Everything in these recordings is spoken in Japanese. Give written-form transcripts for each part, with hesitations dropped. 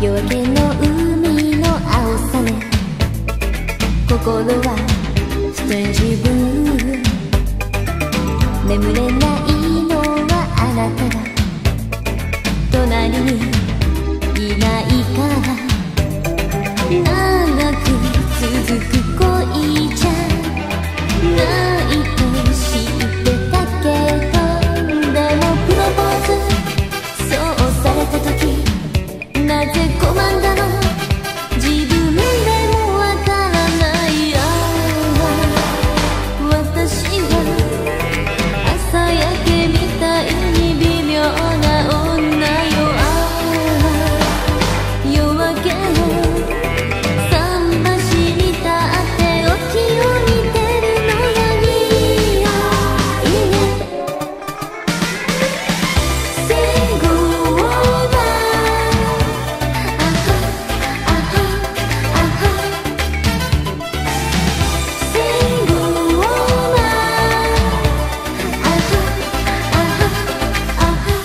夜明けの海の青さね、心はストレンジブルー。眠れないのはあなたが隣にいないから。長く続く恋じゃないと知ってたけど、でもプロポーズそうされた時、なぜ拒んだの、自分でもわからない。私は朝焼けみたいに微妙な女よ。夜明けの桟橋に立ってお気を見てるのよ。いいよいいね。Say goodbye。 あはあはあは。 Say goodbye。 あはあはあは。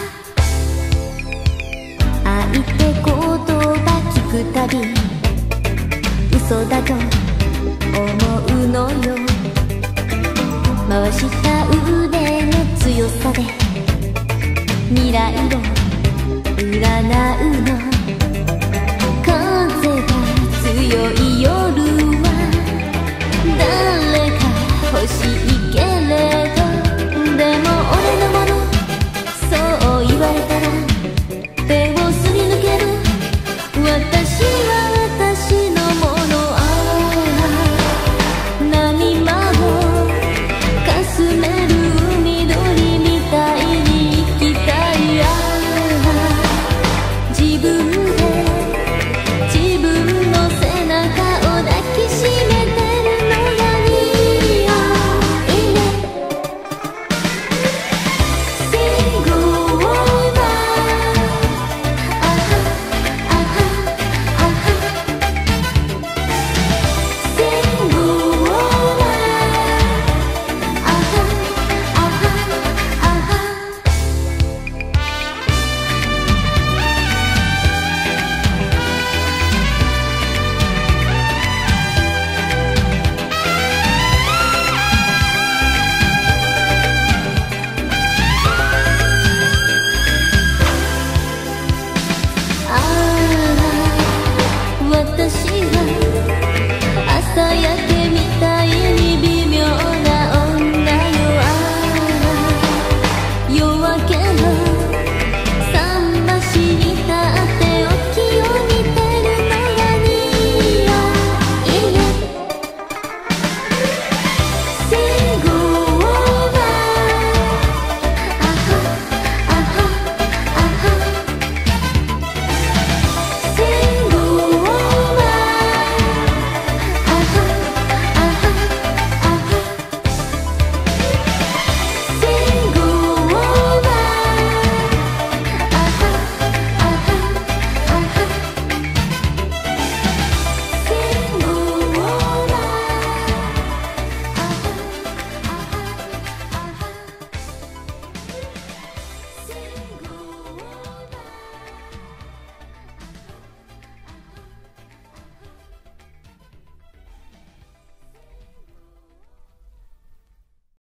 愛って言葉聞くたび嘘だと思うのよ。回した腕の強さで未来を占うの。風が強いよ